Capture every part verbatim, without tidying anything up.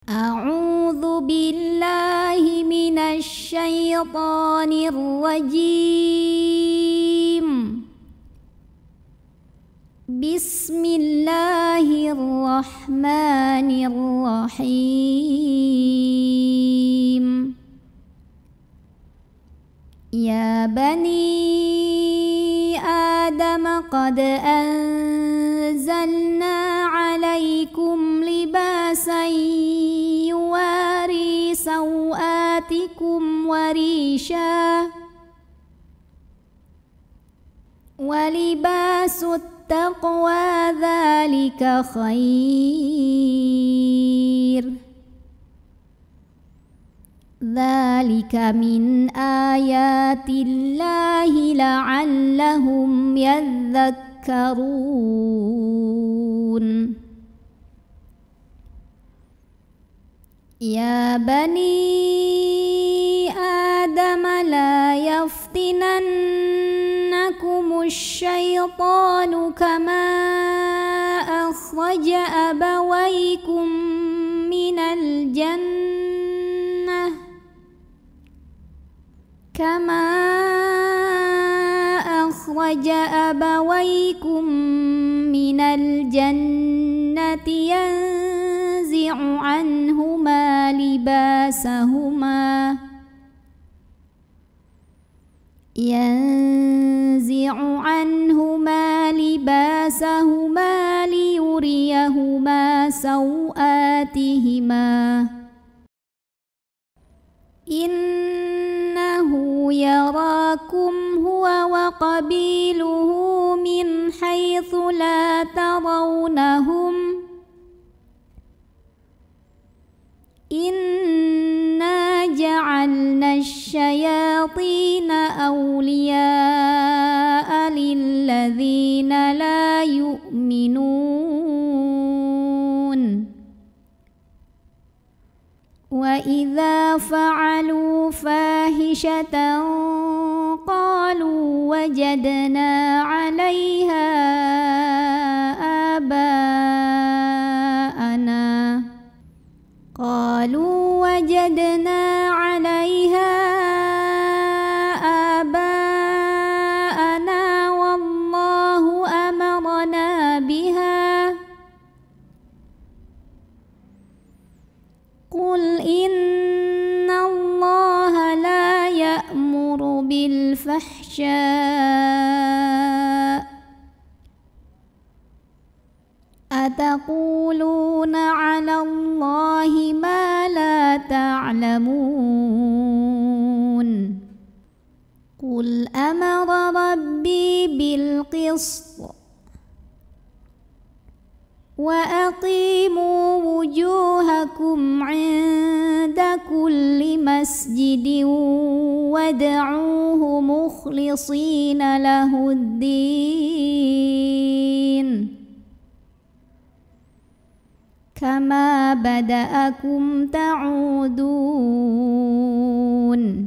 أعوذ بالله من الشيطان الرجيم. بسم الله الرحمن الرحيم. يا بني آدم قد أنزلنا عليكم لباسا يواري سوآتكم وريشا ولباس التقوى ذلك خير. ذلك من آيات الله لعلهم يذكرون. يا بني آدم لا يفتننكم الشيطان كما أخرج أبويكم من الجنة كما أخرج أبويكم من الجنة ينزع عنهما لباسهما ينزع عنهما لباسهما ليريهما سوآتهما إنه يراكم هو وقبيله من حيث لا ترونهم إنا جعلنا الشياطين أولياء للذين لا يؤمنون وإذا فعلوا فاحشة قالوا وجدنا عليها آباءنا قالوا وجدنا عليها آباءنا والله أمرنا بها قل إن الله لا يأمر بالفحشاء أتقولون على الله ما لا تعلمون قل أمر ربي بالقسط وأقيموا وجوهكم عند كل مسجد وادعوه مخلصين له الدين كما بدأكم تعودون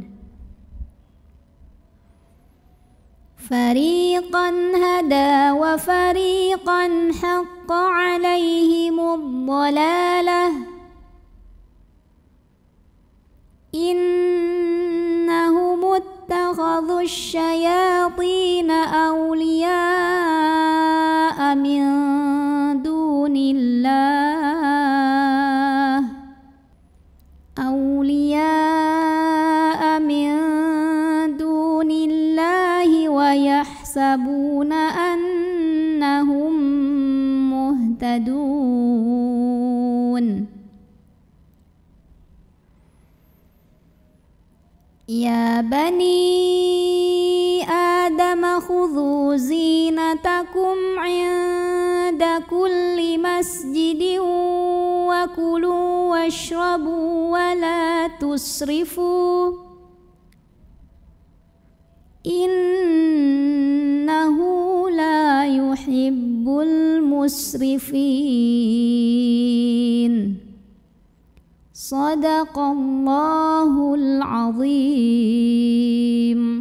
فريقا هدى وفريقا حق عليهم الضلالة إنهم اتخذوا الشياطين أولياء من دون الله أولياء من دون الله ويحسبون أنهم مهتدون. يا بني آدم خذوا زينتكم عند كل مسجد وكلوا واشربوا ولا تسرفوا إنه لا يحب المسرفين. صدق الله العظيم.